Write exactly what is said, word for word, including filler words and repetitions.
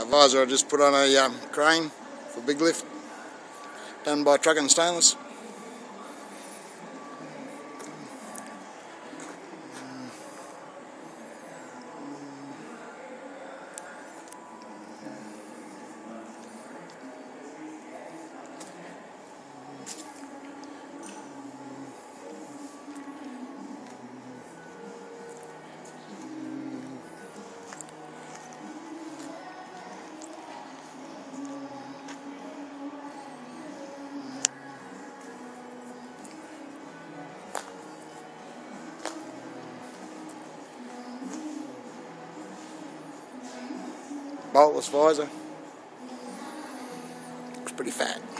Uh, visor I just put on a um, crane for big lift, done by Truck and Stainless. Boltless visor. Looks pretty fat.